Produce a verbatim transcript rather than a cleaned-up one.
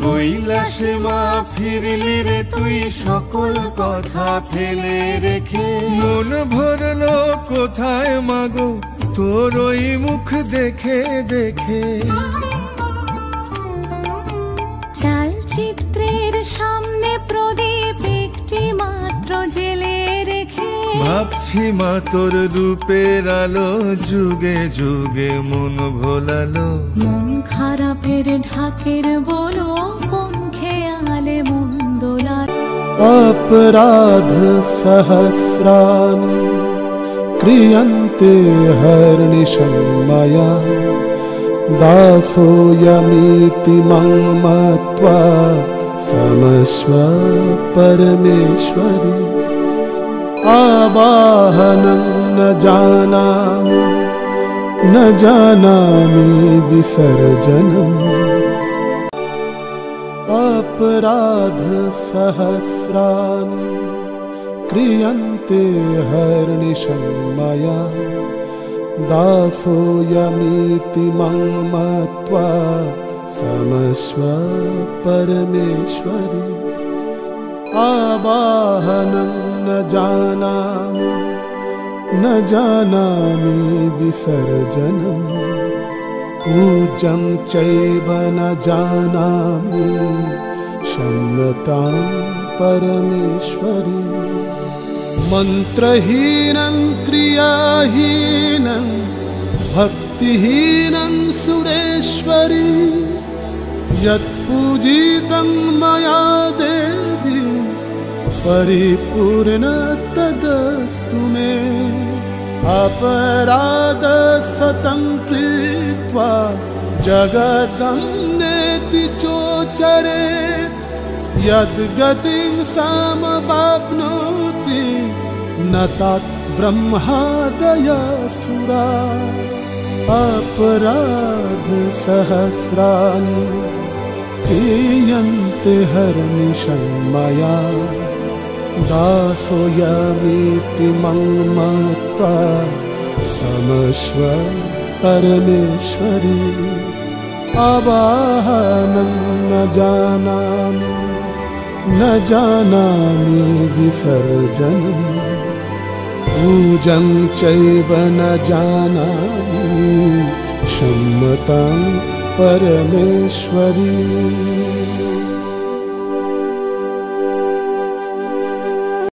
কৈলাসে মা ফিরলি রে তুই সকল কথা ফেলে রেখে, মন ভরলো কোথায় মাগো তোর ওই মুখ দেখে দেখে। চালচিত্রের সামনে প্রদীপ একটি মাত্র জেলে রেখে, ভাবছি মা তোর রূপের আলো যুগে যুগে মন ভোলালো। মন খারাপের ঢাকের বলো কোন খেয়ালে মন দোলালো। अपराध सहस्राणि क्रियन्ते हर्निशं मया, दासोऽयमिति मं मत्वा समस्व परमेश्वरी। आवाहनं न जानामि न जानामि विसर्जनम्। अपराध सहस्राणि क्रियन्ते हर्निशं मया, दासोऽयमिति मं मत्वा समस्व परमेश्वरी। आवाहनं न जानामि न जानामि विसर्जनम्। पूज्यं चैव न जानामि क्षम्यतां परमेश्वरी। मन्त्रहीनं क्रियाहीनं भक्तिहीनं सुरेश्वरी। यत्पूजितं मया देवी परिपूर्ण तदस्तु मे। अपराध सतं कृत्वा जगतं नेति चोचरेत्, यद्गतिं समवाप्नोति न तत् ब्रह्मादयसुरा। अपराध सहस्राणि क्रियन्ते हर्निशं मया, दासोऽयमिति मं मत्वा समस्व परमेश्वरी। आवाहनं न जानामि न जानामि विसर्जनम्। पूजं चैव न जानामि क्षम्यतां परमेश्वरी।